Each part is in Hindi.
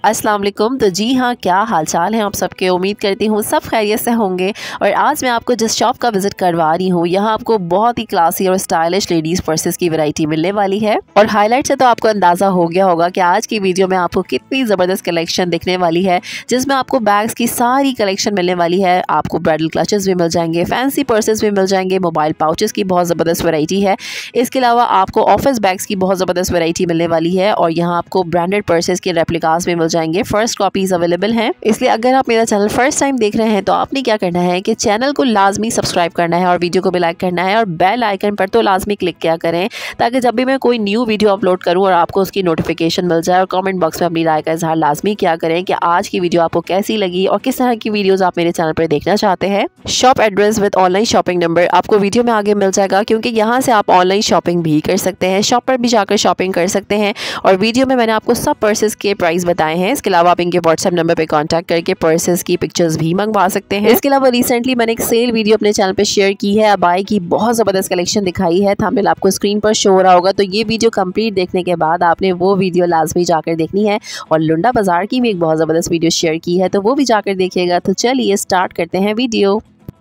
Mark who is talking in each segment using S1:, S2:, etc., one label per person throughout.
S1: अस्सलाम वालेकुम। तो जी हाँ, क्या हालचाल है आप सबके। उम्मीद करती हूँ सब खैरियत से होंगे। और आज मैं आपको जिस शॉप का विज़िट करवा रही हूँ, यहाँ आपको बहुत ही क्लासी और स्टाइलिश लेडीज़ पर्सेस की वैरायटी मिलने वाली है। और हाईलाइट से तो आपको अंदाज़ा हो गया होगा कि आज की वीडियो में आपको कितनी ज़बरदस्त कलेक्शन दिखने वाली है, जिसमें आपको बैग्स की सारी कलेक्शन मिलने वाली है। आपको ब्राइडल क्लचेस भी मिल जाएंगे, फैंसी पर्सेस भी मिल जाएंगे, मोबाइल पाउचेस की बहुत ज़बरदस्त वैरायटी है। इसके अलावा आपको ऑफिस बैग्स की बहुत ज़बरदस्त वैरायटी मिलने वाली है। और यहाँ आपको ब्रांडेड पर्सेस के रेप्लिकास भी मिल जाएंगे, फर्स्ट कॉपीज अवेलेबल हैं। इसलिए अगर आप मेरा चैनल फर्स्ट टाइम देख रहे हैं तो आपने क्या करना है कि चैनल को लाजमी सब्सक्राइब करना है और वीडियो को भी लाइक करना है और बेल आइकन पर तो लाजमी क्लिक किया करें, ताकि जब भी मैं कोई न्यू वीडियो अपलोड करूं और आपको उसकी नोटिफिकेशन मिल जाए। और कमेंट बॉक्स में अपनी राय का इजहार लाजमी किया करें कि आज की वीडियो आपको कैसी लगी और किस तरह की वीडियोस आप मेरे चैनल पर देखना चाहते हैं। Shop address with online shopping number आपको वीडियो में आगे मिल जाएगा, क्योंकि यहाँ से आप ऑनलाइन शॉपिंग भी कर सकते हैं, शॉप पर भी जाकर शॉपिंग कर सकते हैं। और वीडियो में मैंने आपको सब पर्सेस के प्राइस बताए हैं। इसके अलावा आप इनके व्हाट्सएप नंबर पे कांटेक्ट करके पर्सेस की पिक्चर्स भी मंगवा सकते हैं। इसके अलावा रिसेंटली मैंने एक सेल वीडियो अपने चैनल पे शेयर की है, अबाई की बहुत ज़बरदस्त कलेक्शन दिखाई है। थंबनेल आपको स्क्रीन पर शो हो रहा होगा, तो ये वीडियो कंप्लीट देखने के बाद आपने वो वीडियो लाजमी जाकर देखनी है। और लुंडा बाजार की भी एक बहुत ज़बरदस्त वीडियो शेयर की है, तो वो भी जाकर देखिएगा। तो चलिए स्टार्ट करते हैं वीडियो।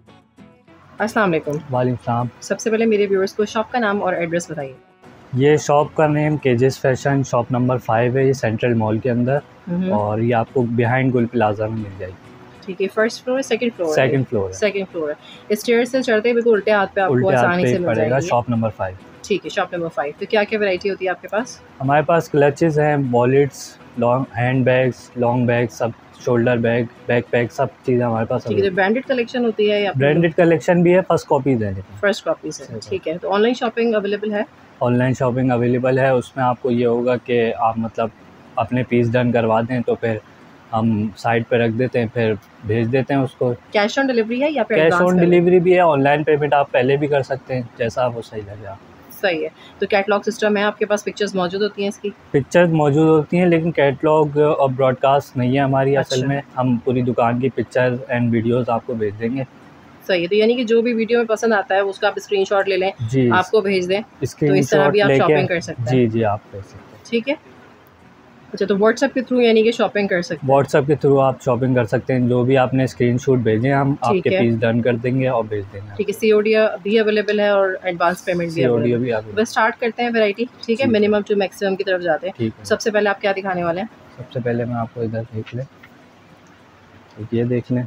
S2: अस्सलाम वालेकुम।
S3: वालेकुम सलाम।
S2: सबसे पहले मेरे व्यूअर्स को शॉप का नाम और एड्रेस बताइए।
S3: ये शॉप का नेम केजेस फैशन, शॉप नंबर 5 है। ये सेंट्रल मॉल के अंदर, और ये आपको बिहाइंड गुल प्लाजा में मिल जाएगी।
S2: ठीक है, फर्स्ट फ्लोर है, सेकंड फ्लोर?
S3: सेकंड फ्लोर है।
S2: सेकंड फ्लोर है। स्टेयर से चढ़ते ही बिल्कुल उल्टे हाथ पे आपको आसानी से मिल जाएगा।
S3: Shop number 5।
S2: ठीक है, शॉप नंबर 5। तो क्या क्या वैरायटी होती है आपके पास?
S3: हमारे पास क्लचेस हैं, wallets, long handbags, long bag, सब शोल्डर बैग, बैकपैक, सब चीज़ें हमारे पास।
S2: ठीक है, तो ब्रांडेड कलेक्शन होती है या
S3: ब्रांडेड कलेक्शन भी है, फर्स्ट कॉपीज है।
S2: फर्स्ट कॉपीज है। ठीक है, तो ऑनलाइन शॉपिंग अवेलेबल है?
S3: ऑनलाइन शॉपिंग अवेलेबल है। उसमें आपको ये होगा कि आप मतलब अपने पीस डन करवा दें तो फिर हम साइड पे रख देते हैं, फिर भेज देते हैं उसको।
S2: कैश ऑन डिलीवरी है या फिर
S3: कैश ऑन डिलीवरी भी है, ऑनलाइन पेमेंट आप पहले भी कर सकते हैं, जैसा आपको सही लगे आप।
S2: सही है। तो कैटलॉग सिस्टम है आपके पास, पिक्चर्स मौजूद होती हैं इसकी?
S3: पिक्चर्स मौजूद होती हैं, लेकिन कैटलॉग और ब्रॉडकास्ट नहीं है हमारी। असल में हम पूरी दुकान की पिक्चर एंड वीडियोस आपको भेज देंगे।
S2: सही है, तो यानी कि जो भी वीडियो में पसंद आता है उसका आप स्क्रीनशॉट ले लें,
S3: जी,
S2: आपको भेज दें, तो इस तरह भी आप शॉपिंग कर सकते हैं।
S3: जी जी, आप कर सकते हैं।
S2: ठीक है। अच्छा, तो व्हाट्सएप के थ्रू यानी कि शॉपिंग कर सकते हैं?
S3: व्हाट्सएप के थ्रू आप शॉपिंग कर सकते हैं। जो भी आपने स्क्रीनशॉट भेजें हम आपके पीस डन कर देंगे और भेज देंगे।
S2: ठीक है, सीओडी भी अवेलेबल है और एडवांस पेमेंट भी अवेलेबल है। बस स्टार्ट करते हैं वैरायटी। ठीक है, मिनिमम टू मैक्सिमम की तरफ जाते हैं। सबसे पहले आप क्या दिखाने वाले हैं?
S3: सबसे पहले मैं आपको इधर देख लें, ये देख लें,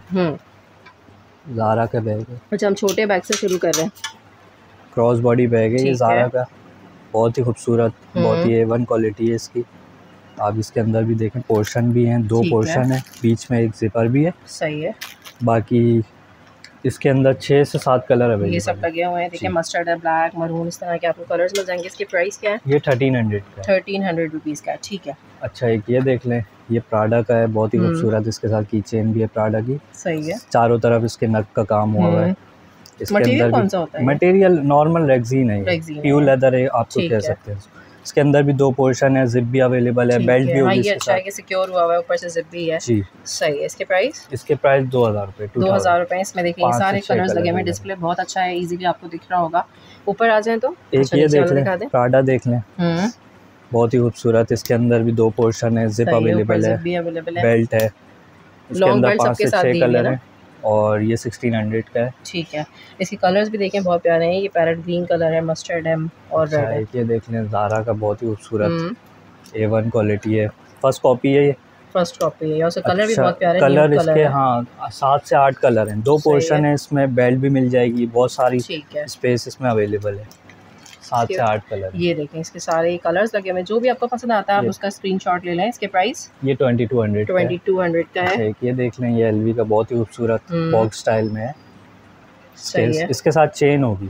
S3: ज़ारा का बैग है।
S2: अच्छा, हम छोटे बैग से शुरू कर रहे हैं।
S3: क्रॉस बॉडी बैग है ये ज़ारा का, बहुत ही खूबसूरत, बहुत ही A1 क्वालिटी है इसकी। आप इसके अंदर भी देखें, पोर्शन भी हैं, 2 पोर्शन है, बीच में एक जिपर भी है।
S2: सही है।
S3: बाकी इसके अंदर 6 से 7 कलर अवेलेबल,
S2: ये सब लगे हुए हैं। देखिए, मस्टर्ड है, ब्लैक, मरून, इस तरह के आपको कलर्स मिल जाएंगे। इसकी प्राइस क्या है?
S3: ये 1300 का,
S2: 1300 रुपीज़ का। ठीक है।
S3: अच्छा, एक ये देख लें, ये प्राडा का है, बहुत ही खूबसूरत। इसके साथ की चेन भी है प्राडा की। सही है। चारों तरफ इसके नग का काम हुआ है। इसके अंदर
S2: कौन सा होता है?
S3: मटेरियल नॉर्मल रेक्सीन है, प्योर लेदर है, आपको कह सकते हैं। इसके अंदर भी 2 पोर्शन है, जिप भी अवेलेबल है, बेल्ट भी होगी।
S2: ये अच्छा है कि सिक्योर हुआ हुआ है, ऊपर से जिप भी है। जी सही है। इसके प्राइस?
S3: इसके प्राइस 2000 रुपये।
S2: 2000 रुपये। इसमें देखिए सारे कलर्स लगे हुए हैं, डिस्प्ले बहुत अच्छा है, इजीली आपको दिख रहा होगा। ऊपर आ जाएं तो
S3: एक ये देख लें, प्राडा देख लें, बहुत ही खूबसूरत। इसके अंदर भी 2 पोर्शन है, जिप अवेलेबल है, बेल्ट है। इसके अंदर 5 से 6 कलर हैं और ये 1600 का है। ठीक है।
S2: इसके कलर्स भी देखें, बहुत प्यारे हैं। ये पैरेट ग्रीन कलर है, मस्टर्ड है और रेड है।
S3: ये देख लें, ज़ारा का बहुत ही खूबसूरत A1 क्वालिटी है, फर्स्ट कॉपी है ये।
S2: फर्स्ट कॉपी है। और कलर भी बहुत प्यारे
S3: कलर इसके, हाँ 7 से 8 कलर हैं, 2 पोर्शन है इसमें, बेल्ट भी मिल जाएगी, बहुत सारी स्पेस इसमें अवेलेबल है। 7 से 8 कलर।
S2: ये देखें, इसके सारे कलर्स लगे हुए हैं। जो भी आपको पसंद आता है आप उसका स्क्रीनशॉट ले लें। इसके प्राइस?
S3: ये 2200
S2: का है।
S3: ये देख लें, ये LV का बहुत ही खूबसूरत बॉक्स स्टाइल में है। सही है। इसके साथ चेन होगी,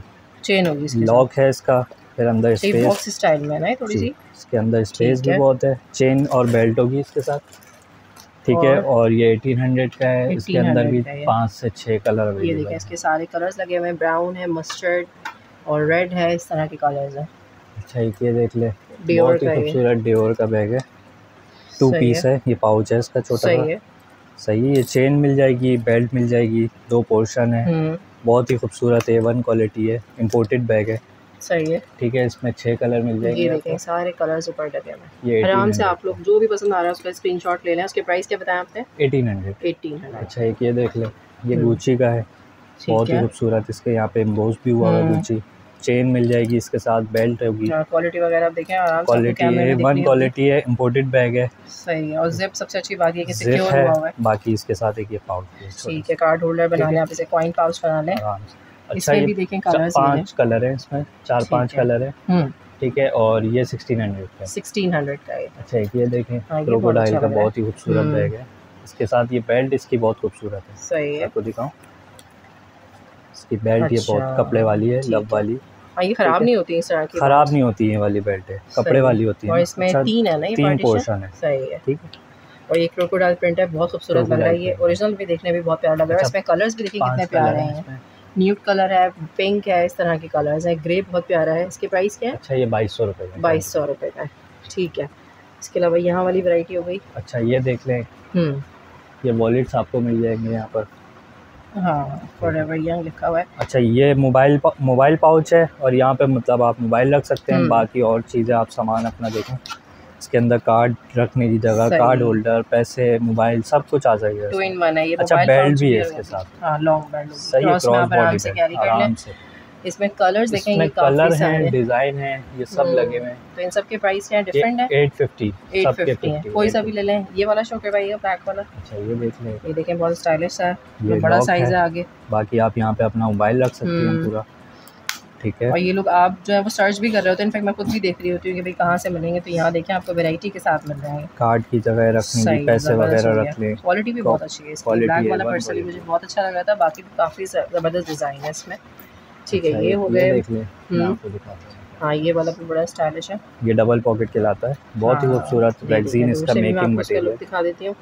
S3: लॉक है इसका, फिर अंदर स्पेस
S2: बॉक्स स्टाइल में है थोड़ी सी।
S3: इसके अंदर स्पेस भी बहुत है, चेन और बेल्ट होगी इसके साथ। ठीक है। और ये 1800 का है। इसके अंदर भी 5 से 6 कलर अवेलेबल है।
S2: ये देखिए, इसके सारे कलर्स लगे हुए हैं, ब्राउन है, मस्टर्ड और रेड है, इस तरह के कलर्स हैं।
S3: अच्छा, ये देख ले, बहुत ही खूबसूरत डियोर का बैग है, 2 पीस है। ये पाउच है इसका छोटा सा। सही है। ये चेन मिल जाएगी, बेल्ट मिल जाएगी, 2 पोर्शन है, बहुत ही खूबसूरत A1 क्वालिटी है, इंपोर्टेड बैग है।
S2: सही है।
S3: ठीक है, इसमें 6 कलर मिल जाएंगे।
S2: ये देखें सारे कलर्स ऊपर डले हुए हैं। आराम से आप लोग जो भी पसंद आ रहा है उसका स्क्रीनशॉट ले लें। उसके प्राइस क्या बताया आपने?
S3: 1800। अच्छा, एक ये देख लें, ये गुच्ची का है, बहुत ही खूबसूरत। इसके यहाँ पे एम्बोस भी हुआ है गुच्ची। चेन मिल जाएगी इसके साथ, बेल्ट होगी।
S2: क्वालिटी वगैरह आप देखें आराम से।
S3: क्वालिटी A1 क्वालिटी है, इम्पोर्टेड बैग है।
S2: सही है। और जिप सबसे अच्छी बात ये कि सिक्योर हुआ हुआ है।
S3: बाकी इसके साथ एक ये पाउच है।
S2: ठीक है, कार्ड होल्डर बना लें आप, इसे कॉइन पाउच बना लें।
S3: अच्छा,
S2: इसमें भी देखें कलर्स
S3: 5 कलर है इसमें, 4-5 कलर है। ठीक है, और ये 1600 का है।
S2: 1600 का है।
S3: अच्छा, एक ये देखें, क्रोकोडाइल का बहुत ही खूबसूरत बैग है। इसके साथ ये बेल्ट इसकी बहुत खूबसूरत है।
S2: सही है,
S3: आपको दिखाऊं इसकी बेल्ट। ये बहुत कपड़े वाली है, लब वाली।
S2: ये खराब नहीं होती, इस तरह की
S3: खराब नहीं होती है वाली बेल्ट है, कपड़े वाली होती है।
S2: और इसमें 3 है ना, ये
S3: 3 पोर्शन है।
S2: सही है,
S3: ठीक है।
S2: और ये क्रोकोडाइल प्रिंट है, बहुत खूबसूरत लग रहा है। ये ओरिजिनल भी देखने में बहुत प्यारा लग रहा है। इसमें कलर्स भी देखिए कितने प्यारे हैं। न्यूड कलर है, पिंक है, इस तरह के कलर्स हैं। ग्रे बहुत प्यारा है। इसके प्राइस क्या है?
S3: अच्छा, ये 2200 रुपये का।
S2: 2200 रुपये का है। ठीक है। इसके अलावा यहाँ वाली वैरायटी हो गई।
S3: अच्छा, ये देख लें, ये वॉलेट्स आपको मिल जाएंगे यहाँ पर।
S2: हाँ, फॉरएवर यंग लिखा हुआ है।
S3: अच्छा, ये मोबाइल पाउच है, और यहाँ पे मतलब आप मोबाइल रख सकते हैं। बाकी और चीज़ें आप सामान अपना देखें। इसके अंदर कार्ड रखने की जगह, कार्ड होल्डर, पैसे, मोबाइल, सब कुछ आ जाएगा।
S2: 2 in 1 है ये।
S3: अच्छा, बेल्ट भी है इसके साथ।
S2: हाँ, लॉन्ग बेल्ट।
S3: सही है, क्रॉस बॉडी बेल्ट आराम से।
S2: इसमें कलर्स देखें, ये
S3: कलर हैं, डिजाइन है, ये सब लगे हुए हैं।
S2: तो इन सब के प्राइस क्या डिफरेंट है?
S3: 850
S2: है। कोई सा भी ले लें। ये वाला शो करवाइएगा, ब्लैक वाला।
S3: अच्छा, ये देख लें,
S2: ये देखें बहुत स्टाइलिश है, बड़ा साइज है आगे।
S3: बाकी आप यहाँ पे अपना मोबाइल रख सकते हैं पूरा। ठीक है।
S2: और ये लोग आप जो है वो सर्च भी कर रहे होते हैं। इनफैक्ट मैं खुद भी देख रही होती हूँ कि भाई कहाँ से मिलेंगे, तो यहाँ देखें आपको वैरायटी के साथ मिल रहे हैं।
S3: कार्ड की जगह रखने की, पैसे वगैरह रख लें।
S2: क्वालिटी भी बहुत अच्छी है इसकी। ब्लैक वाला पर्सनली मुझे बहुत अच्छा लग रहा था। बाकी काफ़ी ज़बरदस्त डिज़ाइन है इसमें। ठीक है, ये हो गए। हाँ, ये वाला भी बड़ा स्टाइलिश है।
S3: ये डबल पॉकेट कहलाता है, बहुत ही खूबसूरत रेक्सीन इसका मेकिंग मटेरियल।
S2: दिखा देती हूँ,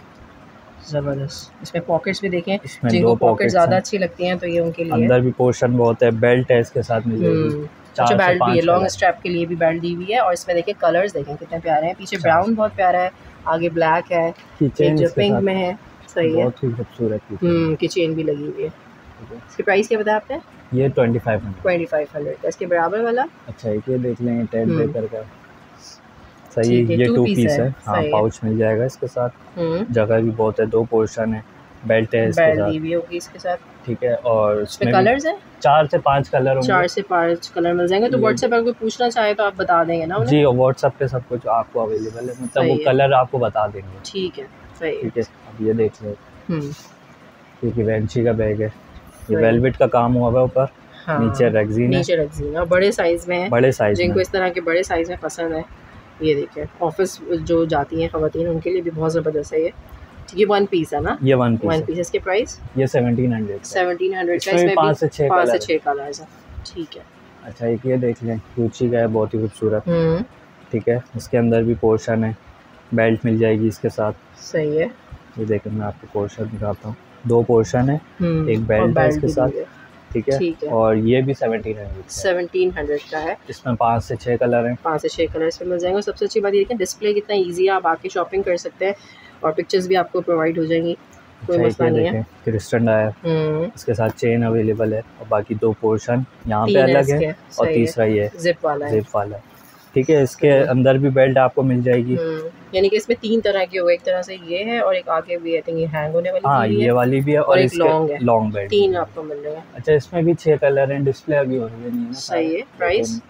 S2: जबरदस्त। इसमें पॉकेट्स भी देखें, जिनको पॉकेट ज़्यादा अच्छी लगती हैं तो ये उनके लिए।
S3: अंदर भी पोर्शन बहुत है, बेल्ट है इसके साथ मिल जाएगी।
S2: अच्छा, बेल्ट भी है, लॉन्ग स्ट्रैप के लिए भी बेल्ट दी हुई है। और इसमें देखिए कलर्स देखें कितने प्यारे हैं। पीछे ब्राउन बहुत प्यारा है, आगे ब्लैक है, जो पिंक में है। सही है,
S3: बहुत ही खूबसूरत
S2: की चेन भी लगी हुई है। इसके प्राइस क्या बताया आपने?
S3: ये 2500
S2: का। इसके बराबर वाला।
S3: अच्छा, ये देख लें, टेड ब्रेकर का। सही, ये 2 पीस है। हाँ, पाउच मिल जाएगा इसके साथ। जगह भी बहुत है, 2 पोर्शन है, बेल्ट है इसके साथ।
S2: दी हुई होगी इसके साथ।
S3: ठीक है। और इसमें
S2: कलर्स हैं,
S3: 4 से 5 कलर होंगे।
S2: 4 से 5 कलर मिल जाएंगे। तो व्हाट्सएप पर कोई पूछना चाहे तो आप बता देंगे ना उन्हें?
S3: जी, व्हाट्सएप पे सब कुछ आपको अवेलेबल है, मतलब वो कलर आपको बता देंगे।
S2: ठीक है, सही।
S3: ठीक है। अब ये देख लें, क्योंकि वेंची का बैग है, ये वेलवेट का काम हुआ है ऊपर। हाँ, नीचे रेक्सीन
S2: है, और बड़े साइज में है।
S3: बड़े साइज, जिनको
S2: इस तरह के बड़े साइज में पसंद है, ये देखिए ऑफिस जो जाती हैं खवातीन, उनके लिए भी बहुत ज़बरदस्त है ये। ये 1 पीस है ना?
S3: ये 1
S2: पीस। इसके प्राइस?
S3: ये 1700
S2: का। इसमें 5 से 6 कलर्स हैं। ठीक है।
S3: अच्छा, एक ये देख लें, गुच्ची का है, बहुत ही खूबसूरत। ठीक है। इसके अंदर भी पोर्शन है, बेल्ट मिल जाएगी इसके साथ।
S2: सही है।
S3: ये देखें, मैं आपको पोर्शन दिखाता हूँ। 2 पोर्शन है, एक बेल्ट है इसके साथ। ठीक है। और ये भी 1700
S2: का है।
S3: इसमें 5 से 6 कलर हैं।
S2: 5 से 6 कलर इसमें मिल जाएंगे। सबसे अच्छी बात ये है कि डिस्प्ले कितना इजी है, आप आके शॉपिंग कर सकते हैं और पिक्चर्स भी आपको प्रोवाइड हो जाएंगी, कोई मसला नहीं है।
S3: क्रिस्टन है, इसके साथ चेन अवेलेबल है, और बाकी 2 पोर्शन यहाँ पे अलग है, और तीसरा ये
S2: जिप वाला।
S3: ठीक है। इसके अंदर भी बेल्ट आपको मिल जाएगी।
S2: यानी कि इसमें 3 तरह के हो, एक तरह से ये है, और एक आगे भी आई थिंक ये हैंग होने वाली।
S3: हाँ, ये वाली भी है, और
S2: एक लॉन्ग है,
S3: लॉन्ग बेल्ट
S2: 3 आपको मिल रहे हैं।
S3: अच्छा, इसमें भी 6 कलर हैं, डिस्प्ले अभी हो रही है।
S2: सही है। प्राइस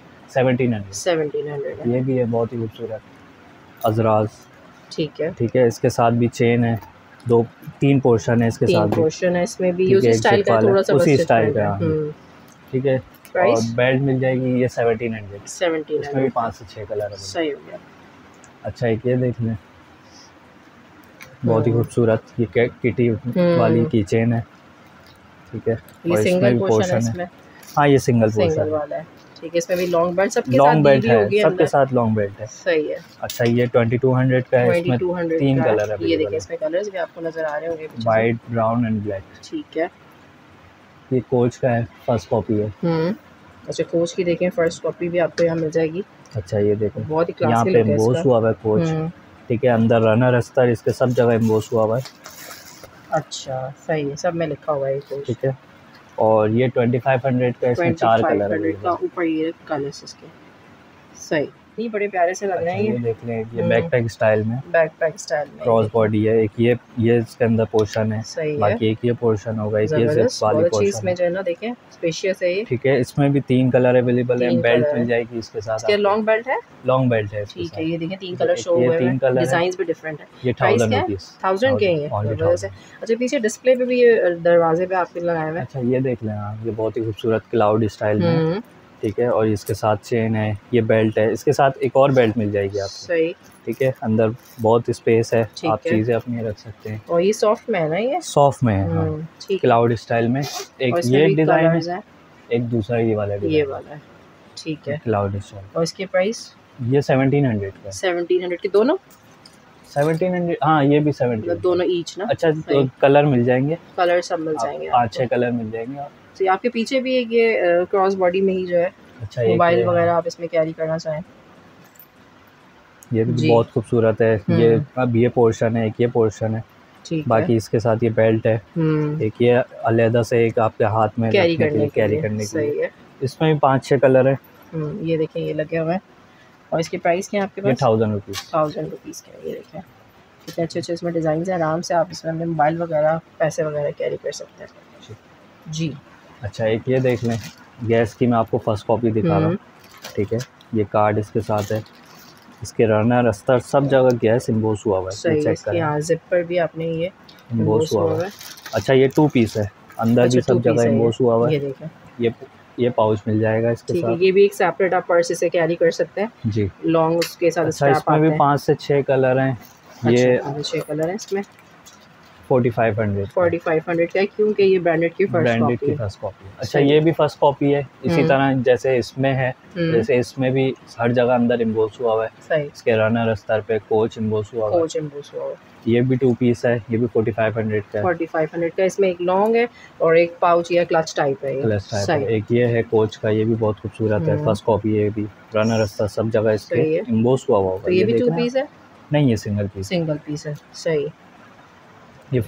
S3: 1700। ये भी है, बहुत ही खूबसूरत अजराज।
S2: ठीक है।
S3: ठीक है। इसके साथ भी चेन है, 2-3 पोर्शन है इसके साथ।
S2: पोर्शन है इसमें भी, उसी स्टाइल का, थोड़ा सा
S3: उसी स्टाइल का। ठीक है।
S2: प्राइस?
S3: और बेल्ट मिल जाएगी ये 1700। इसमें भी 5 से 6 कलर है।
S2: सही हो गया।
S3: अच्छा, एक ये देख लें, बहुत ही खूबसूरत, ये किटी वाली की चेन है। ठीक है।
S2: ये सिंगल पोर्शन है।
S3: हाँ, ये सिंगल पोर्शन
S2: वाला है। ठीक है। इसमें भी लॉन्ग बेल्ट सबके
S3: साथ लॉन्ग बेल्ट है।
S2: सही है।
S3: अच्छा, ये 2200 का है, इसमें 3 कलर है।
S2: ये देखिए, इसमें कलर्स भी आपको नजर आ रहे होंगे,
S3: वाइट, ब्राउन एंड ब्लैक।
S2: ठीक है।
S3: ये कोच का है, फर्स्ट कॉपी है।
S2: अच्छा, कोच की देखें, फर्स्ट कॉपी भी आपको यहाँ मिल जाएगी।
S3: अच्छा, ये देखो,
S2: बहुत ही क्लासी
S3: यहाँ पे एम्बोस हुआ है कोच। ठीक है। अंदर रनर अस्तर, इसके सब जगह एम्बोस हुआ है।
S2: अच्छा, सही है, सब में लिखा हुआ है कोच।
S3: ठीक है। और ये 2500 का, इसमें 4 कलर है
S2: का। ऊपर ये कलर्स इसके सही नहीं बड़े प्यारे से लग रहे हैं।
S3: ये देख लें, ये बैकपैक स्टाइल में,
S2: बैकपैक स्टाइल में
S3: क्रॉस बॉडी है। एक ये इसके अंदर पोर्शन है, बाकी एक ये पोर्शन होगा, एक ये जिप वाली पोर्शन
S2: में जो है ना, देखें स्पेशियस है ये।
S3: ठीक है, इसमें भी 3 कलर अवेलेबल है। बेल्ट मिल जाएगी इसके साथ।
S2: इसके लॉन्ग बेल्ट है,
S3: लॉन्ग बेल्ट है।
S2: ठीक है, ये देखें 3 कलर शो हुए हैं, डिजाइन्स भी डिफरेंट है।
S3: ये 1000 रुपीस,
S2: 1000 के हैं। अच्छा, पीछे डिस्प्ले पे भी ये दरवाजे पे आपके लगाए हुए हैं।
S3: अच्छा, ये देख लें आप, ये बहुत ही खूबसूरत क्लाउड स्टाइल में, ठीक है। और इसके साथ चेन है, ये बेल्ट है, इसके साथ एक और बेल्ट मिल जाएगी आपको। सही, ठीक है। अंदर बहुत स्पेस है, आप चीज़ें अपनी रख सकते हैं।
S2: और ये सॉफ्ट में है ना, ये
S3: सॉफ्ट में है, हाँ, क्लाउड स्टाइल में। एक ये डिज़ाइन है, एक दूसरा ये वाला
S2: है, ठीक है,
S3: क्लाउड स्टाइल।
S2: और इसके प्राइस
S3: ये 1700 का।
S2: 1700 के दोनों
S3: 1700, हाँ, ये भी 1700,
S2: दोनों ईच ना।
S3: अच्छा, तो कलर मिल जाएंगे,
S2: कलर सब मिल जाएंगे,
S3: 5-6 कलर मिल जाएंगे।
S2: तो आपके पीछे भी एक ये क्रॉस बॉडी में ही जो है,
S3: अच्छा,
S2: मोबाइल वगैरह आप इसमें कैरी करना चाहें,
S3: ये भी बहुत खूबसूरत है। ये अब ये पोर्शन है, एक ये पोर्शन है, बाकी इसके साथ ये बेल्ट है, एक ये अलहदा से एक आपके हाथ में कैरी करने के लिए। इसमें भी 5-6 कलर है।
S2: ये देखें, ये लगे हुए हैं। और इसके प्राइस क्या है आपके पास?
S3: 1000 रुपीज़,
S2: 1000 रुपीज़ के। ये देखें कितने अच्छे अच्छे इसमें डिज़ाइन है। आराम से आप इसमें अपने मोबाइल वगैरह, पैसे वगैरह कैरी कर सकते हैं जी।
S3: अच्छा, एक ये देख लें, गैस की मैं आपको फर्स्ट कॉपी दिखा रहा हूँ, ठीक है। ये कार्ड इसके साथ है, इसके रनर अस्तर सब जगह गैस इम्बोस हुआ हुआ है, चेक करें।
S2: यहाँ जिप पर भी आपने ये
S3: इम्बोस हुआ हुआ है। अच्छा, ये 2 पीस है, अंदर भी सब जगह इम्बोस हुआ हुआ है।
S2: ये देखें,
S3: ये पाउच मिल जाएगा इसके साथ।
S2: ये भी एक सेपरेट आप पर्स से कैरी कर सकते हैं
S3: जी,
S2: लॉन्ग उसके साथ।
S3: अच्छा, इसमें भी 5 से 6 कलर हैं। ये
S2: 6 कलर हैं इसमें।
S3: 4500
S2: का, क्योंकि ये ब्रांडेड की फर्स्ट
S3: कॉपी। अच्छा, ये भी फर्स्ट कॉपी है, इसी तरह जैसे इसमें है, जैसे इसमें भी हर जगह अंदर इम्बोस हुआ हुआ है। इसके रनर अस्तर पे कोच इम्बोस हुआ हुआ है। ये भी 2 पीस है, ये भी 4500 का है।
S2: 4500 का। इसमें एक लॉन्ग है और एक पाउच या क्लच टाइप है।
S3: एक ये है कोच का, ये भी बहुत खूबसूरत है, फर्स्ट कॉपी। ये भी रनर अस्तर सब जगह इसके इम्बोस हुआ हुआ है।
S2: ये भी 2 पीस है?
S3: नहीं, ये सिंगल पीस
S2: है। सही,
S3: ये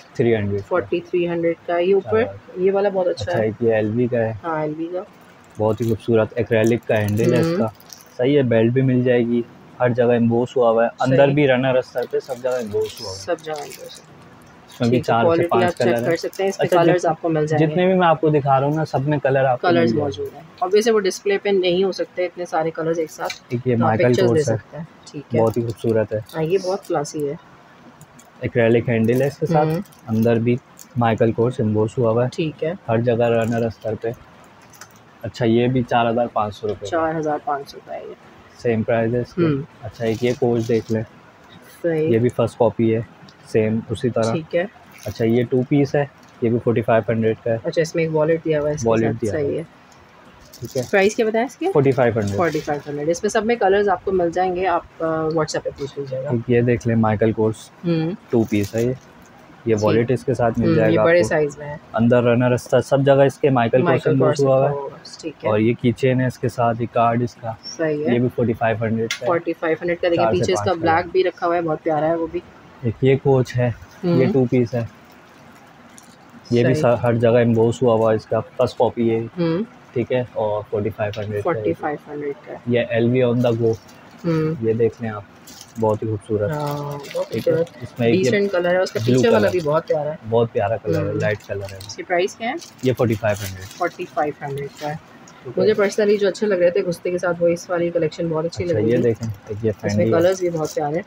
S3: 4300
S2: का। ये ऊपर ये वाला बहुत अच्छा है।
S3: ये एलवी का है,
S2: हाँ, एलवी का,
S3: बहुत ही खूबसूरत एक्रेलिक का हैंडल है इसका। सही है, बेल्ट भी मिल जाएगी, हर जगह एम्बोस हुआ हुआ है, अंदर भी रनर अस्तर पे सब जगह एम्बोस हुआ हुआ है,
S2: सब जगह एम्बोस।
S3: इसमें भी 4 से 5 कलर
S2: कर सकते हैं। इसके कलर्स आपको मिल जाएंगे,
S3: जितने भी मैं आपको दिखा रहा हूँ ना, सब में कलर्स
S2: मौजूद हैं। और वैसे वो डिस्प्ले पे नहीं हो सकते इतने सारे कलर्स एक साथ।
S3: ये माइकल कोर्स है,
S2: ठीक है,
S3: बहुत ही खूबसूरत है।
S2: ये बहुत क्लासी है।
S3: एक्रेलिक हैंडल है इसके साथ, अंदर भी माइकल कोर्स एम्बोस हुआ हुआ है,
S2: ठीक है,
S3: हर जगह रनर अस्तर पे। अच्छा, ये भी 4500 रुपये,
S2: 4500 का है,
S3: सेम प्राइस है इसके। अच्छा, एक ये कोच देख लें, ये भी फर्स्ट कॉपी है, सेम उसी तरह,
S2: ठीक है।
S3: अच्छा, ये 2 पीस है, ये भी 4500 का है।
S2: अच्छा, इसमें एक वॉलेट दिया हुआ है,
S3: वॉलेट दिया
S2: सही है,
S3: ठीक है।
S2: प्राइस क्या बताया इसके?
S3: 4500।
S2: इसमें सब में कलर्स आपको मिल जाएंगे, आप व्हाट्सएप पे पूछ लीजिएगा।
S3: ये देख लें, माइकल कोर्स 2 पीस है। ये वॉलेट इसके साथ मिल जाएगा,
S2: ये बड़े साइज में है,
S3: अंदर रनर अस्तर सब जगह इसके माइकल कोर्स एम्बोस हुआ है,
S2: ठीक है।
S3: और ये कीचेन है इसके साथ, ये कार्ड इसका,
S2: सही है,
S3: ये भी 4500 का।
S2: 4500 का। देखिए पीछे इसका ब्लैक भी रखा हुआ है, बहुत प्यारा है वो भी।
S3: एक ये कोच है, ये 2 पीस है, ये भी हर जगह एम्बोस हुआ हुआ है, इसका फर्स्ट कॉपी है, ठीक है। और 4500 का। ये एलवी ऑन द गो, ये देख लें आप, बहुत ही खूबसूरत,
S2: इसमें डिसेंट कलर है उसका, पीछे वाला भी बहुत प्यारा है,
S3: बहुत प्यारा कलर है, लाइट कलर है।
S2: इसकी प्राइस क्या है?
S3: ये 4500
S2: का है। मुझे पर्सनली जो अच्छे लग रहे थे गुस्ते के साथ, वो इस वाली कलेक्शन बहुत अच्छी लग रही है।
S3: ये देखें, ये
S2: इसमें कलर्स भी बहुत प्यारे,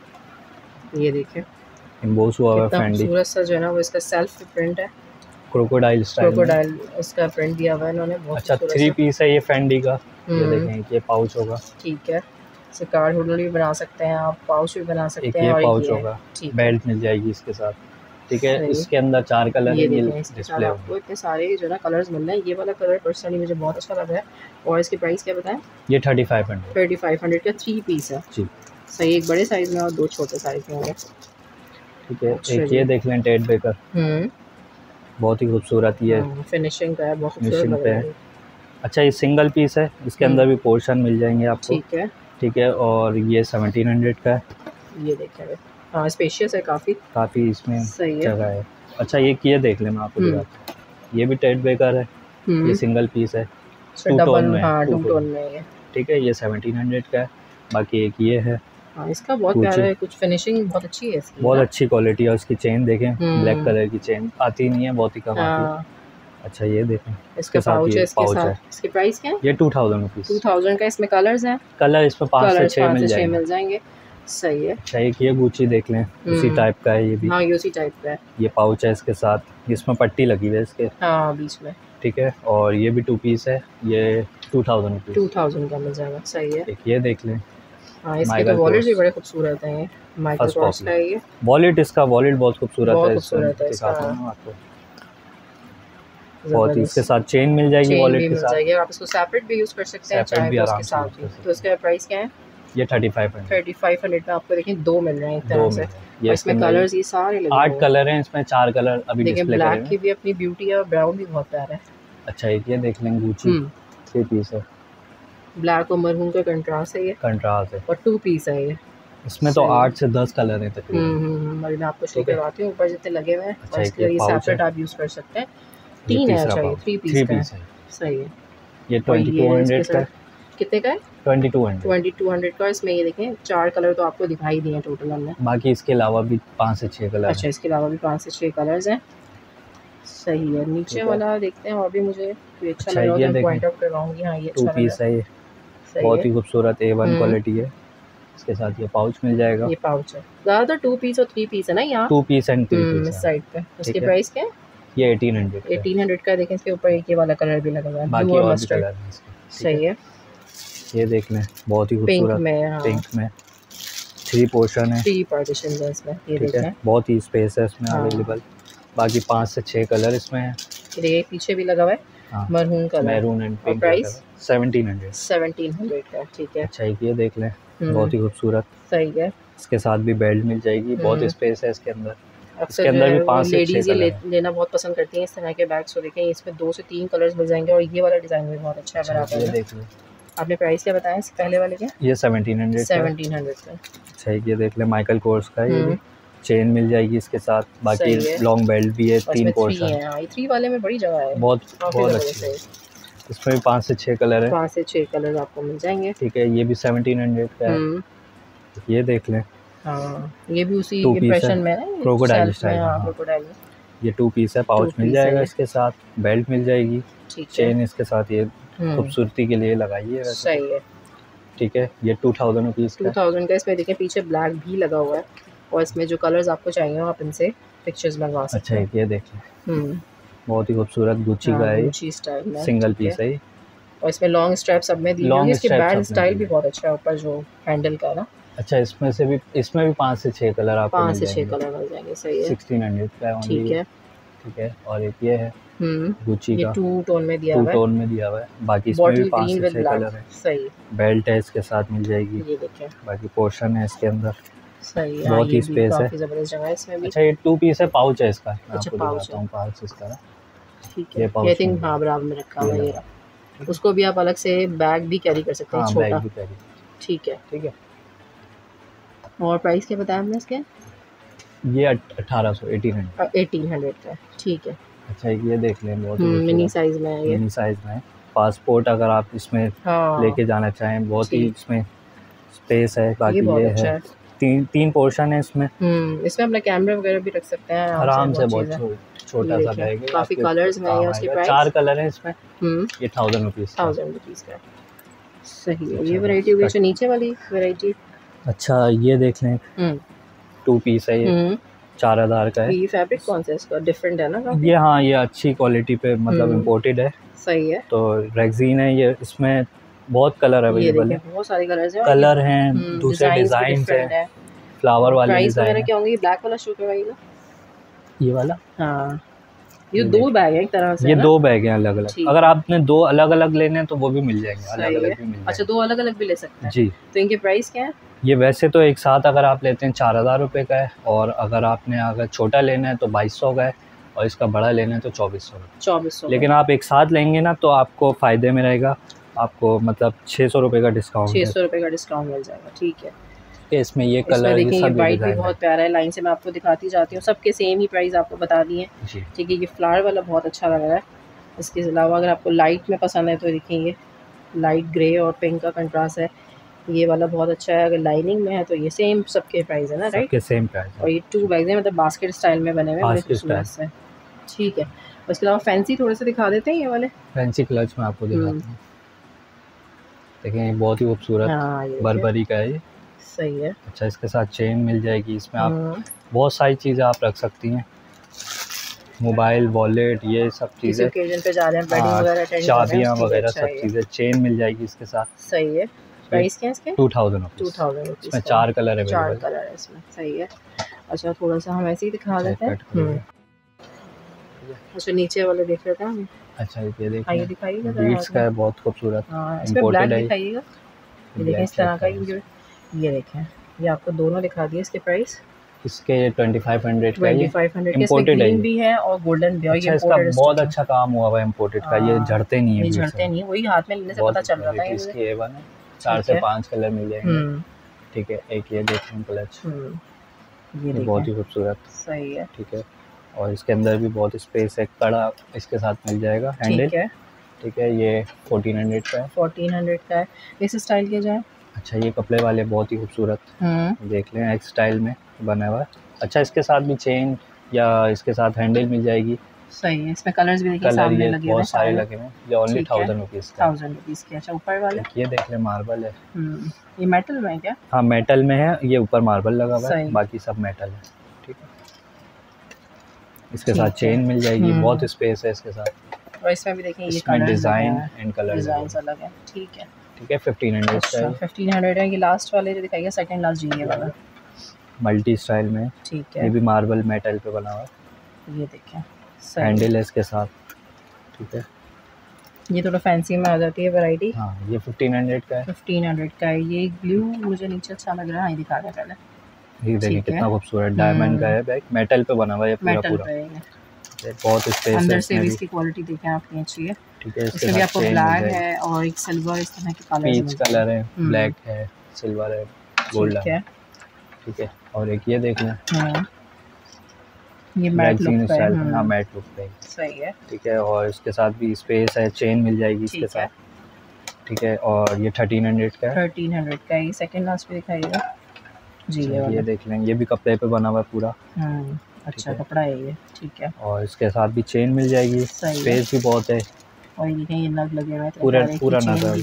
S2: ये देखें
S3: एम्बोस हुआ है,
S2: खूबसूरत सा जो है ना, वो इसका सेल्फ प्रिंट है,
S3: क्रोकोडाइल स्टाइल
S2: इसका प्रिंट दिया हुआ है इन्होंने, बहुत
S3: अच्छा। 3 पीस है ये फेंडी का, ये देखें, ये पाउच होगा,
S2: ठीक है। इसे कार्ड होल्डर भी बना सकते हैं आप, पाउच भी बना सकते हैं,
S3: ये पाउच होगा, बेल्ट मिल जाएगी इसके साथ, ठीक है। इसके अंदर 4 कलर है, डिस्प्ले
S2: आपको इतने सारे जो ना कलर्स मिल रहे हैं। ये वाला कलर पर्सनली मुझे बहुत अच्छा लग रहा है। और इसकी प्राइस क्या बताएं?
S3: ये 3500
S2: का 3 पीस है
S3: जी,
S2: सही। एक बड़े साइज में और 2 छोटे साइज में होंगे,
S3: ठीक है। एक ये देख लें, टेड बेकर, बहुत ही खूबसूरत, ये
S2: फिनिशिंग का है, बहुत खूबसूरत लग रहा है।
S3: अच्छा, ये सिंगल पीस है, इसके अंदर भी पोर्शन मिल जाएंगे आपको,
S2: ठीक है,
S3: ठीक है। और ये 1700 का है,
S2: ये देखिए, हाँ स्पेशियस है, काफ़ी
S3: इसमें जगह है। अच्छा, ये देख लें, मैं आपको दिखाता हूँ, ये भी टेड बेकर है, ये सिंगल पीस है, टू टोन में है। ठीक है, ये 1700 का है। बाकी एक ये है,
S2: इसका बहुत प्यारा है, कुछ फिनिशिंग बहुत अच्छी है इसकी,
S3: बहुत अच्छी क्वालिटी है। उसकी चेन देखें, ब्लैक कलर की चेन आती नहीं है, बहुत ही कम आती है। अच्छा ये देखें,
S2: इसके पाउच है, इसकी प्राइस क्या है?
S3: ये 2000 रुपीज़।
S2: 2000 का। इसमें कलर्स हैं?
S3: कलर इसमें 5 से 6
S2: मिल जाएंगे। सही है।
S3: अच्छा एक ये गुची देख लें, उसी टाइप का है ये भी।
S2: हाँ ये उसी टाइप का है।
S3: ये पाउच है इसके साथ, इसमें पट्टी लगी हुई है इसके,
S2: हाँ बीच में।
S3: ठीक है, और ये भी 2 पीस है, ये 2000 रुपीज़।
S2: 2000 का मिल जाएगा। सही है।
S3: एक ये देख लें,
S2: हाँ इसके तो वॉलेट भी बड़े खूबसूरत हैं। माइकल कोर्स का है ये
S3: वॉलेट, इसका वॉलेट बहुत खूबसूरत है,
S2: आपको
S3: बहुत ही। इसके साथ चेन मिल जाएगी, वॉलेट के साथ
S2: आप इसको सेपरेट भी यूज कर सकते हैं, चाहे तो उसके साथ भी। तो इसका प्राइस क्या है?
S3: ये 3500
S2: में आपको देखें 2 मिल रहे हैं एक तरह से। ये इसमें कलर्स ये सारे लगे
S3: 8 कलर हैं इसमें, 4 कलर अभी डिस्प्ले करेंगे।
S2: ब्लैक की भी अपनी ब्यूटी है और ब्राउन भी बहुत प्यारा है।
S3: अच्छा एक ये देख लें, गुची 3 पीस है,
S2: ब्लैक और मरून का कंट्रास्ट है, ये
S3: कंट्रास्ट है,
S2: और 2 पीस है ये।
S3: इसमें तो 8 से 10 कलर हैं तकरीबन।
S2: मैं आपको शो करवाती हूँ, ऊपर जितने लगे हुए हैं, और इसके लिए सेपरेट आप यूज कर सकते हैं। 3 है, अच्छा ये 3 पीस का है। सही है।
S3: ये 2200 का,
S2: कितने का है? 2200 का। इसमें ये देखें 4 कलर तो आपको दिखाई दिए टोटल हमने,
S3: बाकी इसके अलावा भी 5 से 6 कलर।
S2: अच्छा इसके अलावा भी 5 से 6 कलर्स हैं। सही है। नीचे वाला देखते हैं, और भी मुझे अच्छा लग रहा है, पॉइंट आउट करवाऊंगी। हाँ ये
S3: 2 पीस है, ये बहुत ही खूबसूरत A1 क्वालिटी है। इसके साथ ये पाउच मिल जाएगा।
S2: ये पाउच है, ज़्यादातर 2 पीस और 3 पीस है ना यहाँ?
S3: 2 पीस एंड 3 पीस
S2: इस साइड पे। इसकी प्राइस क्या है?
S3: ये 1800
S2: का। देखें इसके ऊपर एक ये वाला कलर भी लगा हुआ है,
S3: बाकी और भी कलर है।
S2: सही है।
S3: ये देख लें, बहुत ही खूबसूरत पिंक में 3 पोर्शन है,
S2: 3 पार्टीशंस है इसमें। ये देखें
S3: बहुत ही स्पेस है इसमें अवेलेबल। बाकी 5 से 6 कलर इसमें है।
S2: ये पीछे भी लगा हुआ है maroon colour,
S3: maroon and pink.
S2: Price
S3: 1700
S2: का। ठीक है।
S3: अच्छा ये देख लें, बहुत ही खूबसूरत।
S2: सही है।
S3: इसके साथ भी बेल्ट मिल जाएगी, बहुत स्पेस है इसके अंदर।
S2: इसके अंदर भी 5 से 6 कलर लेना बहुत पसंद करती हैं इस तरह के बैग्स। तो देखें इसमें 2 से 3 कलर्स मिल जाएंगे, और ये वाला डिज़ाइन भी बहुत अच्छा है। अगर आप
S3: देख लें,
S2: आपने प्राइस क्या बताया इससे पहले वाले के?
S3: ये 1700
S2: का।
S3: अच्छा ये देख लें, माइकल कोर्स का। ये चेन मिल जाएगी इसके साथ, बाकी लॉन्ग बेल्ट भी है, 3 पोर्शन है।
S2: ये 3 वाले में बड़ी जगह है,
S3: बहुत अच्छी है। इसमें भी 5 से 6 कलर है,
S2: 5 से 6 कलर आपको मिल जाएंगे।
S3: ठीक है, ये भी 1700 का है। ये देख लें,
S2: हाँ ये भी उसी इंप्रेशन में है,
S3: क्रोकोडाइल स्टाइल। ये 2 पीस है, पाउच मिल जाएगा इसके साथ, बेल्ट मिल जाएगी, चेन इसके साथ। ये खूबसूरती के लिए लगाइए।
S2: सही है।
S3: ठीक है, ये 2000 रुपीज़
S2: 2000 का। इसमें देखें पीछे ब्लैक भी लगा हुआ है, और इसमें जो कलर्स आपको चाहिए आप इनसे पिक्चर्स लगवा सकते हैं।
S3: अच्छा ये देख लें, बहुत ही खूबसूरत गुची का है,
S2: गुची स्टाइल में
S3: सिंगल पीस है,
S2: और इसमें लॉन्ग स्ट्रैप सब में दी हुई है। इसके बैंड स्टाइल भी बहुत अच्छा है ऊपर जो हैंडल का ना।
S3: अच्छा इसमें भी 5 से 6 कलर आपको
S2: 5 से 6 कलर मिल जाएंगे। सही है।
S3: 1600 का है। ठीक है, और एक ये है गुची का,
S2: 2 टोन में दिया
S3: हुआ है। बाकी इसमें भी 5 से 6 कलर है।
S2: सही।
S3: बेल्ट है इसके साथ मिल जाएगी,
S2: ये देखें,
S3: बाकी पोर्शन है इसके अंदर।
S2: सही है,
S3: बहुत ही स्पेस है,
S2: जबरदस्त जगह है इसमें भी।
S3: अच्छा ये 2 पीस है, पाउच है इसका।
S2: अच्छा पाउच है,
S3: पाउच इसका।
S2: ठीक है। ये थिंक हाँ बराबर में रखा हुआ है, उसको भी आप अलग से बैग भी कैरी कर सकते हैं, छोटा। ठीक है। और प्राइस क्या बताया हमने इसके?
S3: ये 1800
S2: का। ठीक है।
S3: अच्छा ये देख लें, बहुत
S2: मिनी साइज में है,
S3: मिनी साइज में। पासपोर्ट अगर आप इसमें लेके जाना चाहें, बहुत ही इसमें स्पेस है। बाकी ये है 3 पोर्शन है इसमें।
S2: इसमें अपना कैमरा वगैरह भी रख सकते हैं
S3: आराम से, बहुत छोटा सा रहेगा।
S2: काफी कलर्स में है, उसकी प्राइस
S3: 4 कलर है इसमें। ये 1000 रुपीज़
S2: का। सही है। ये वैरायटी हो गई। नीचे वाली वैरायटी,
S3: अच्छा ये देख लें, 2 पीस है, ये 4000 का है।
S2: ये फैब्रिक कौन सा है इसका? डिफरेंट है ना काफी?
S3: ये हाँ, ये अच्छी क्वालिटी पे मतलब इम्पोर्टेड है।
S2: सही है।
S3: तो रेक्सीन है ये, इसमें बहुत कलर अवेलेबल है, बहुत
S2: सारे
S3: कलर हैं, दूसरे डिजाइन हैं, फ्लावर वाले डिजाइन है।
S2: क्या होंगे? ब्लैक वाला शो करवाइएगा,
S3: ये वाला।
S2: हाँ ये 2 बैग है एक तरह से,
S3: ये 2 बैग हैं अलग अलग। अगर आपने 2 अलग अलग लेने हैं तो वो भी मिल जाएंगे, अलग अलग भी मिल जाएंगे।
S2: अच्छा 2 अलग अलग भी ले सकते हैं
S3: जी।
S2: तो इनके प्राइस क्या है?
S3: ये वैसे तो एक साथ अगर आप लेते हैं 4000 रुपये का है, और अगर छोटा लेना है तो 2200 का है, और इसका बड़ा लेना है तो 2400। लेकिन आप एक साथ लेंगे ना तो आपको फ़ायदे में रहेगा, आपको मतलब 600 रुपये का डिस्काउंट,
S2: 600 रुपये का डिस्काउंट मिल जाएगा। ठीक है।
S3: ठीक है, इसमें ये कलर
S2: देखिए, ये वाइट भी बहुत प्यारा है, लाइन से मैं आपको दिखाती जाती हूँ, सबके सेम ही प्राइस आपको बता दिए। ठीक है, ये फ्लावर वाला बहुत अच्छा लग रहा है। इसके अलावा अगर आपको लाइट में पसंद है तो देखिए ये लाइट ग्रे और पिंक का कंट्रास्ट है, ये वाला बहुत अच्छा है। अगर लाइनिंग में है तो ये सेम सबके प्राइस है ना, राइट?
S3: सबके सेम प्राइस। और
S2: ये 2 बैग्स हैं, मतलब बास्केट स्टाइल में बने हुए हैं। ठीक है, उसके अलावा फैंसी थोड़े से दिखा देते हैं, ये वाले फैंसी
S3: कलर्स में आपको दिखाता हूँ। देखिए ये बहुत ही खूबसूरत बर्बरी का है ये।
S2: सही है।
S3: अच्छा, इसके साथ चेन मिल जाएगी, इसमें आप बहुत सारी चीज़ें आप रख सकती हैं, मोबाइल, वॉलेट, ये सब चीज़ें, चाबियाँ वगैरह सब चीज़ें, चेन मिल जाएगी इसके साथ।
S2: सही है। प्राइस क्या है इसके?
S3: 2000
S2: रुपीज़।
S3: इसमें 4 कलर है,
S2: 4 कलर है इसमें। सही है। अच्छा, थोड़ा सा हम ऐसे ही दिखा देते हैं। अच्छा, नीचे वाले देख लेते हैं।
S3: अच्छा, ये देखिए,
S2: ये दिखाइएगा,
S3: बीट्स का है, बहुत खूबसूरत।
S2: इसमें ब्लैक दिखाइएगा, ये देखें इस तरह का। ये देखें, ये आपको दोनों दिखा दिए। इसके प्राइस
S3: इसके 2500 का,
S2: 2500 इम्पोर्टेड भी है और गोल्डन भी है।
S3: अच्छा, इसका बहुत अच्छा काम हुआ हुआ है इम्पोर्टेड का, ये झड़ते नहीं है,
S2: झड़ते नहीं है, वही हाथ में लेने से पता चल रहा है।
S3: इसकी A1 है, 4 से 5 कलर मिल जाएंगे। ठीक है, एक ये देखिए क्लच, ये बहुत ही खूबसूरत।
S2: सही है।
S3: ठीक है, और इसके अंदर भी बहुत स्पेस है, कड़ा इसके साथ मिल जाएगा, हैंडल। ठीक है, ये 1400 का है।
S2: 1400 का है। इस स्टाइल के जाए।
S3: अच्छा, ये कपड़े वाले बहुत ही खूबसूरत, देख लें, एक्स स्टाइल में बना हुआ है। अच्छा, इसके साथ भी चेन या इसके साथ हैंडल मिल जाएगी।
S2: सही है। इसमें कलर्स भी देखिए, सामने लगे हुए,
S3: बहुत सारे लगे हुए हैं। ये ओनली 1000 रुपीज़ का।
S2: 1000 रुपीज़ के। अच्छा, ऊपर वाले
S3: ये देख लें, मार्बल है।
S2: ये मेटल में है क्या?
S3: हाँ, मेटल में है, ये ऊपर मार्बल लगा हुआ है, बाकी सब मेटल है। ठीक है, इसके साथ चेन मिल जाएगी, बहुत स्पेस है इसके साथ।
S2: और इसमें भी देखिए,
S3: इसमें डिज़ाइन एंड कलर
S2: डिज़ाइंस अलग है। ठीक है।
S3: ठीक है, 1500 का।
S2: 1500 है। ये लास्ट वाले जो दिखाइए, सेकंड लास्ट जी, ये वाला
S3: मल्टी स्टाइल में। ठीक है, ये भी मार्बल मेटल पे बना हुआ है।
S2: ये देखें,
S3: हैंडल है इसके साथ। ठीक है,
S2: ये थोड़ा फैंसी में आ जाती है वैरायटी।
S3: हाँ, ये 1500 का है।
S2: 1500 का है। ये ब्लू मुझे नीचे अच्छा लग रहा है, दिखा रहा है पहले।
S3: ये देखिए कितना खूबसूरत डायमंड का है बैग, मेटल पे बना हुआ है पूरा पूरा। बहुत स्पेस है,
S2: अंदर से भी इसकी क्वालिटी देखें आपकी अच्छी है।
S3: ठीक है,
S2: इसमें भी आपको ब्लैक है और एक सिल्वर, इस तरह के कलर,
S3: पीच कलर है, ब्लैक है, सिल्वर है, गोल्डन है। ठीक है, और एक ये देख लें,
S2: ये मैट लुक पे है।
S3: हाँ, मैट लुक पे।
S2: सही है।
S3: ठीक है, और इसके साथ भी स्पेस है, चेन मिल जाएगी इसके साथ। ठीक है, और ये 1300 का है।
S2: 1300 का। ये सेकंड लास्ट पे दिखाइएगा जी।
S3: ये देख लें, ये भी कपड़े पे बना हुआ है पूरा।
S2: अच्छा कपड़ा है ये। ठीक है,
S3: और इसके साथ भी चेन मिल जाएगी, स्पेस भी बहुत है।
S2: और ये देखें, ये नग लगे हुए हैं
S3: पूरा नग।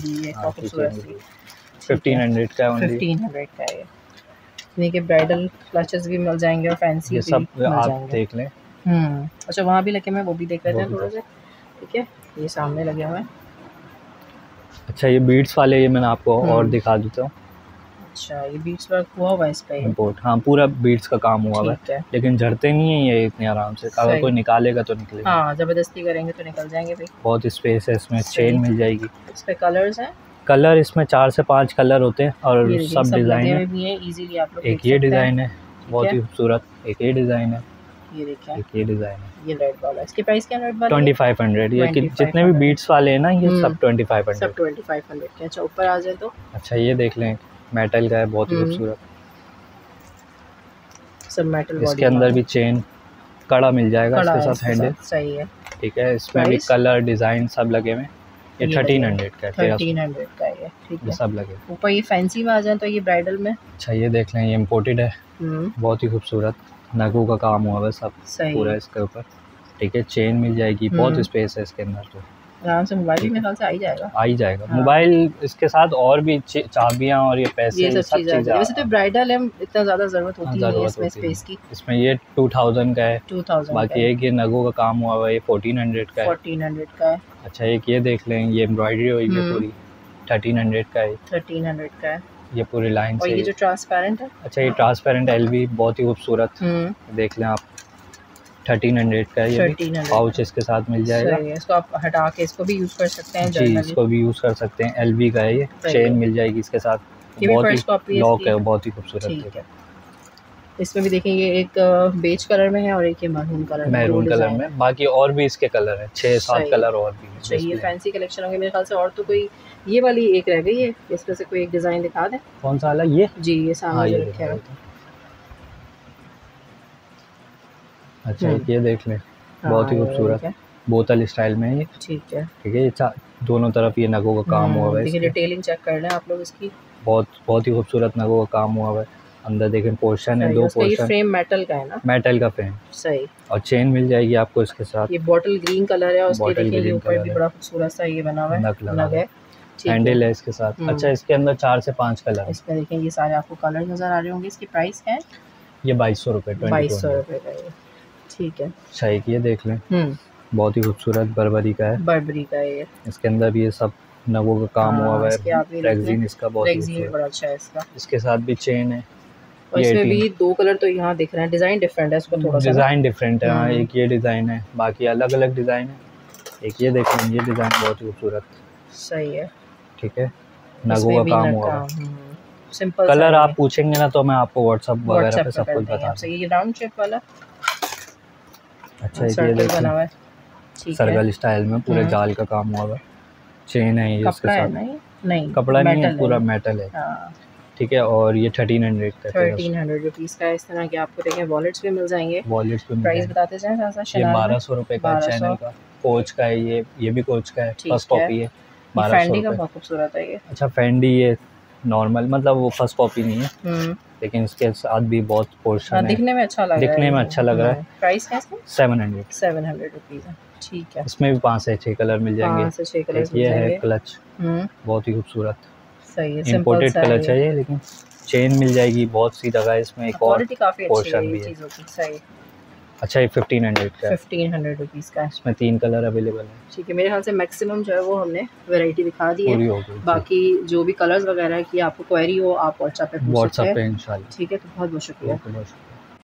S3: 1500 का,
S2: 1500 का है। ये कि ब्राइडल क्लचेस भी मिल जाएंगे और फैंसी
S3: ये सब आप देख लें।
S2: अच्छा, वहाँ भी लगे, मैं वो भी देख लेते हैं थोड़ा सा। ठीक है, ये सामने लगे हुए हैं।
S3: अच्छा, ये बीड्स वाले, ये मैंने आपको और दिखा देता हूँ।
S2: अच्छा, ये बीड्स वर्क हुआ हुआ है इस पे,
S3: इम्पोर्ट। हाँ, पूरा बीड्स का काम हुआ हुआ है, लेकिन झड़ते नहीं है ये इतने आराम से। अगर कोई निकालेगा तो निकलेगा।
S2: हाँ, जबरदस्ती करेंगे तो निकल जाएंगे भाई।
S3: बहुत स्पेस है इसमें, चेन मिल जाएगी।
S2: इस पे कलर्स हैं,
S3: कलर इसमें 4 से 5 कलर होते हैं, और सब डिज़ाइन है।
S2: इजीली आप लोग
S3: एक ये डिज़ाइन है बहुत ही खूबसूरत, एक ये डिज़ाइन है,
S2: ये देखिए,
S3: एक ये डिज़ाइन है।
S2: ये रेड वाला, इसके प्राइस क्या है? रेड वाला
S3: 2500। ये जितने भी बीट्स वाले हैं ना, ये सब 2500।
S2: सब 2500 के। अच्छा, ऊपर आ जाए तो
S3: अच्छा, ये देख लें, मेटल का है, बहुत ही खूबसूरत,
S2: सब मेटल।
S3: इसके अंदर भी चेन, कड़ा मिल जाएगा इसके साथ, हैंडल।
S2: सही है।
S3: ठीक है, इसमें भी कलर डिज़ाइन सब लगे हुए। ये 1300 का है।
S2: 1300 का है। ठीक है,
S3: सब लगे।
S2: ऊपर ये फैंसी में आ जाए तो ये ब्राइडल में।
S3: अच्छा, ये देख लें, ये इम्पोर्टेड है, बहुत ही खूबसूरत, नगों का काम हुआ है सब पूरा इसके ऊपर। ठीक है, चेन मिल जाएगी, बहुत स्पेस है इसके अंदर, तो
S2: आराम से मोबाइल भी मेरे ख्याल से आ ही जाएगा।
S3: हाँ। मोबाइल इसके साथ और भी चाबियां और ये पैसे,
S2: ये सब चीज़ें। वैसे तो ब्राइडल है, इतना ज़्यादा ज़रूरत होती नहीं है इसमें स्पेस की।
S3: इसमें ये 2000 का है।
S2: 2000।
S3: बाकी एक ये नगों का काम हुआ है, ये 1400 का है।
S2: 1400 का है।
S3: अच्छा, एक ये देख लें, ये एम्ब्रॉयडरी हुई है पूरी, 1300 का है।
S2: 1300 का है,
S3: ये पूरी लाइन से।
S2: और ये जो ट्रांसपेरेंट है,
S3: अच्छा, ये ट्रांसपेरेंट LV, बहुत ही खूबसूरत, देख लें आप, 1300 का है। ये पाउच इसके साथ मिल जाएगा।
S2: इसको आप हटा के इसको भी यूज़ कर सकते हैं
S3: जी, इसको भी यूज़ कर सकते हैं। LV का है ये, चेन मिल जाएगी इसके साथ, बहुत ही लॉक है, बहुत ही खूबसूरत है।
S2: इसमें भी देखेंगे एक बेज कलर में है और एक ये मैरून कलर
S3: में। बाकी और भी इसके कलर हैं, 6-7 कलर और भी हैं।
S2: चाहिए फैंसी कलेक्शन होंगे मेरे ख्याल से। और तो कोई ये वाली एक रह गई है, इसमें से कोई एक डिज़ाइन दिखा दें।
S3: कौन सा वाला? ये
S2: जी, ये सामने रखे हैं।
S3: अच्छा ये देख लें, बहुत ही खूबसूरत बोतल स्टाइल में है ये।
S2: ठीक है,
S3: ठीक है। ये दोनों तरफ ये नगों का काम हुआ हुआ है।
S2: देखिए डिटेलिंग चेक कर लें आप लोग इसकी,
S3: बहुत ही खूबसूरत नगों का काम हुआ हुआ है। अंदर देखें पोर्शन है, 2 पोर्शन।
S2: फ्रेम मेटल का है ना?
S3: मेटल का फ्रेम,
S2: सही।
S3: और चेन मिल जाएगी आपको इसके साथ।
S2: ये बॉटल ग्रीन कलर है और उसके देखिए ऊपर भी बड़ा खूबसूरत सा ये बना हुआ है, नग है,
S3: हैंडल है इसके साथ। अच्छा, इसके अंदर 4 से 5 कलर है।
S2: इसमें देखें ये सारे आपको कलर नजर आ रहे होंगे। इसकी प्राइस है
S3: ये 2200 रुपये,
S2: 2200 रुपये का ये। ठीक है,
S3: शाही की ये देख लें, बहुत ही खूबसूरत बर्बरी का है।
S2: बर्बरी का ये,
S3: इसके अंदर भी ये सब नगों का काम हुआ हुआ है। रेक्सिन इसका बहुत
S2: बड़ा अच्छा है इसका।
S3: इसके साथ भी चेन है
S2: और इसमें भी 2 कलर तो यहाँ दिख रहे हैं। डिज़ाइन डिफरेंट है इसको थोड़ा सा,
S3: डिज़ाइन डिफरेंट है। हाँ, एक ये डिज़ाइन है, बाकी अलग अलग डिज़ाइन है। एक ये देख लें, ये डिज़ाइन बहुत ही खूबसूरत
S2: सही है।
S3: ठीक है, नगों का काम हुआ है।
S2: सिंपल
S3: कलर आप पूछेंगे ना तो मैं आपको व्हाट्सएप वगैरह पे सब कुछ बता दूँ।
S2: ये राउंड शेप वाला,
S3: अच्छा ये
S2: बना हुआ है
S3: सर्कल स्टाइल में, पूरे जाल का काम हुआ है। चेन है ये इसके साथ, नहीं कपड़ा नहीं है, पूरा मेटल है। ठीक है, और ये 1300 का,
S2: 1300 रुपीज़ का। इस तरह के आपको देखें वॉलेट्स भी मिल जाएंगे।
S3: वॉलेट्स भी
S2: प्राइस बताते जाएं थोड़ा सा।
S3: ये 1200 रुपये का चैनल का, कोच का है ये भी कोच का है, फर्स्ट कॉपी है। 1200
S2: का बहुत खूबसूरत है ये।
S3: अच्छा, फैंडी ये नॉर्मल, मतलब वो फर्स्ट कॉपी नहीं है, लेकिन इसके साथ भी बहुत पोर्शन है।
S2: दिखने में अच्छा लग रहा है। प्राइस क्या है? 700 रुपीज़ है। ठीक है,
S3: इसमें भी 5 से 6 कलर मिल जाएंगे।
S2: 5 से 6 कलर
S3: ये है क्लच, बहुत ही खूबसूरत,
S2: सही है।
S3: इम्पोर्टेड क्लच है ये, लेकिन चेन मिल जाएगी बहुत सी जगह। इसमें एक और पोर्शन भी है।
S2: सही।
S3: अच्छा, ये 1500 का,
S2: 1500 रुपीज़ का।
S3: इसमें 3 कलर अवेलेबल है।
S2: ठीक है, मेरे ख्याल से मैक्सिमम जो है वो हमने वैरायटी दिखा दी है। बाकी जो भी कलर्स वगैरह की आपको क्वेरी हो आप व्हाट्सएप पे
S3: इंशाल्लाह।
S2: ठीक है, तो बहुत बहुत शुक्रिया।